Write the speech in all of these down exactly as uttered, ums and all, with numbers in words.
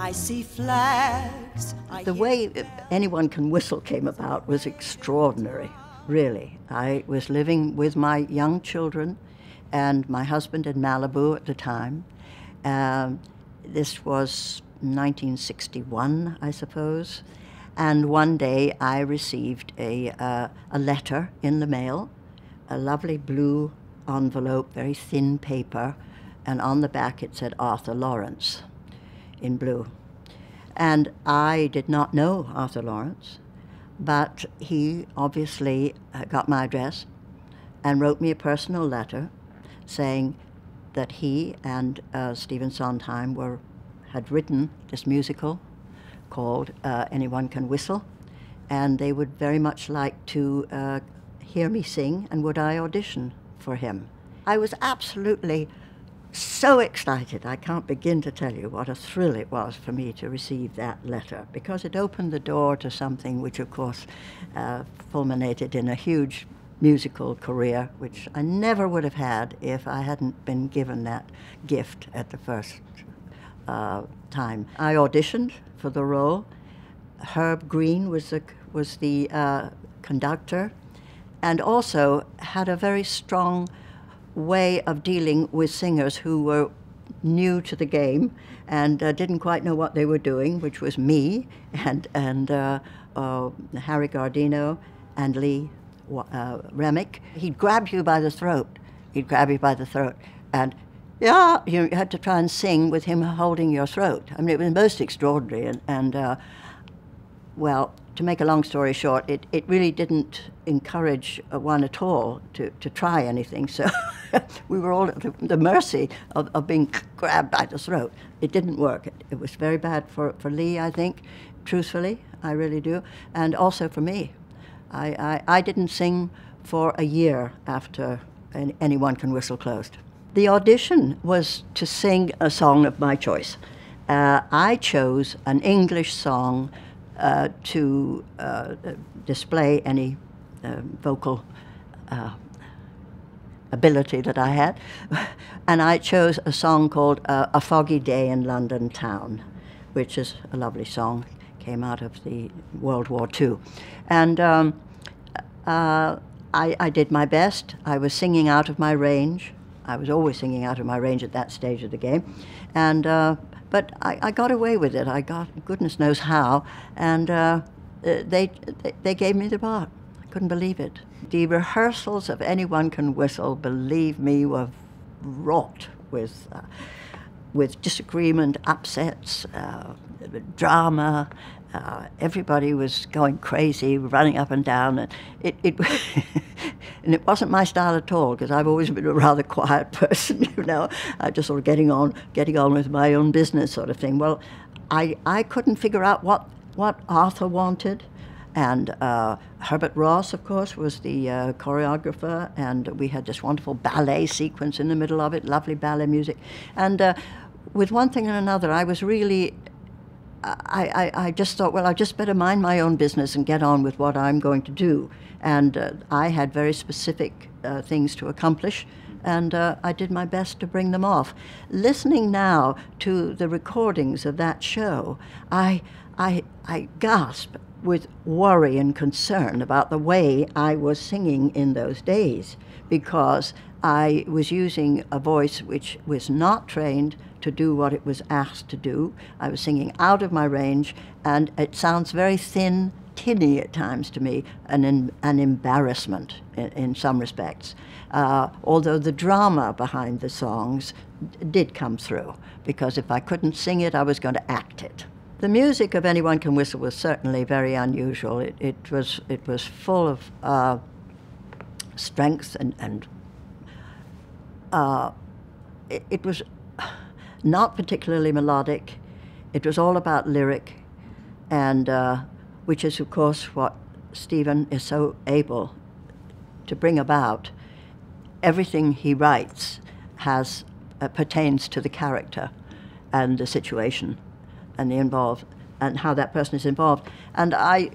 I see flags. I The way Anyone Can Whistle came about was extraordinary, really. I was living with my young children and my husband in Malibu at the time. Um, this was nineteen sixty-one, I suppose. And one day I received a, uh, a letter in the mail, a lovely blue envelope, very thin paper, and on the back it said Arthur Lawrence in blue. And I did not know Arthur Lawrence, but he obviously got my address and wrote me a personal letter saying that he and uh, Stephen Sondheim were, had written this musical called uh, Anyone Can Whistle, and they would very much like to uh, hear me sing, and would I audition for him. I was absolutely so excited. I can't begin to tell you what a thrill it was for me to receive that letter, because it opened the door to something which, of course, uh, fulminated in a huge musical career, which I never would have had if I hadn't been given that gift at the first uh, time. I auditioned for the role. Herb Green was the, was the uh, conductor, and also had a very strong way of dealing with singers who were new to the game and uh, didn't quite know what they were doing, which was me and, and uh, uh, Harry Gardino and Lee uh, Remick. He'd grab you by the throat. He'd grab you by the throat and yeah, you had to try and sing with him holding your throat. I mean, it was most extraordinary, and, and uh, well, to make a long story short, it, it really didn't encourage one at all to, to try anything. So we were all at the, the mercy of, of being grabbed by the throat. It didn't work. It, it was very bad for, for Lee, I think, truthfully, I really do, and also for me. I, I, I didn't sing for a year after Anyone Can Whistle closed. The audition was to sing a song of my choice. Uh, I chose an English song uh, to uh, display any uh, vocal uh, ability that I had. And I chose a song called uh, A Foggy Day in London Town, which is a lovely song, came out of the World War Two. And um, uh, I, I did my best. I was singing out of my range. I was always singing out of my range at that stage of the game. And, uh, but I, I got away with it. I got, goodness knows how, and uh, they, they gave me the part. I couldn't believe it. The rehearsals of Anyone Can Whistle, believe me, were wrought with, uh, with disagreement, upsets, uh, drama. Uh, everybody was going crazy, running up and down, and it, it and it wasn't my style at all, because I've always been a rather quiet person, you know. I just sort of getting on, getting on with my own business, sort of thing. Well, I I couldn't figure out what what Arthur wanted, and uh, Herbert Ross, of course, was the uh, choreographer, and we had this wonderful ballet sequence in the middle of it, lovely ballet music, and uh, with one thing and another, I was really. I, I, I just thought, well, I just better mind my own business and get on with what I'm going to do. And uh, I had very specific uh, things to accomplish, and uh, I did my best to bring them off. Listening now to the recordings of that show, I, I, I gasp with worry and concern about the way I was singing in those days, because I was using a voice which was not trained to do what it was asked to do. I was singing out of my range, and it sounds very thin, tinny at times to me, and an, an embarrassment in, in some respects. Uh, although the drama behind the songs did come through, because if I couldn't sing it, I was going to act it. The music of Anyone Can Whistle was certainly very unusual. It, it, was, it was full of uh, strength, and, and uh, it, it was not particularly melodic. It was all about lyric, and uh, which is, of course, what Stephen is so able to bring about. Everything he writes has uh, pertains to the character and the situation and the involved and how that person is involved. And I,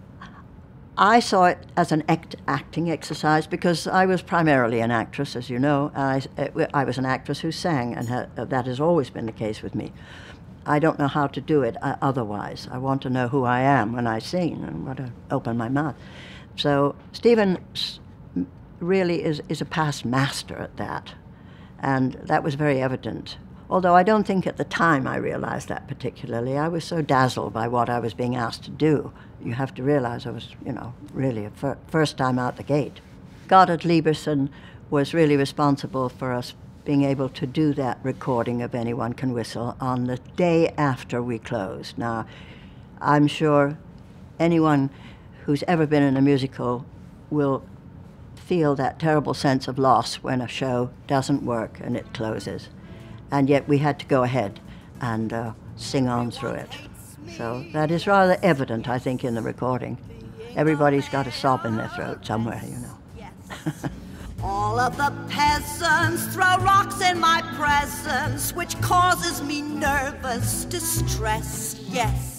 I saw it as an act, acting exercise, because I was primarily an actress, as you know. I, I was an actress who sang, and ha, that has always been the case with me. I don't know how to do it uh, otherwise. I want to know who I am when I sing and want to open my mouth. So Stephen really is, is a past master at that. And that was very evident. Although I don't think at the time I realized that particularly. I was so dazzled by what I was being asked to do. You have to realize I was, you know, really a fir- first time out the gate. Goddard Lieberson was really responsible for us being able to do that recording of Anyone Can Whistle on the day after we closed. Now, I'm sure anyone who's ever been in a musical will feel that terrible sense of loss when a show doesn't work and it closes. And yet we had to go ahead and uh, sing on through it. So that is rather evident, I think, in the recording. Everybody's got a sob in their throat somewhere, you know. All of the peasants throw rocks in my presence, which causes me nervous distress, yes.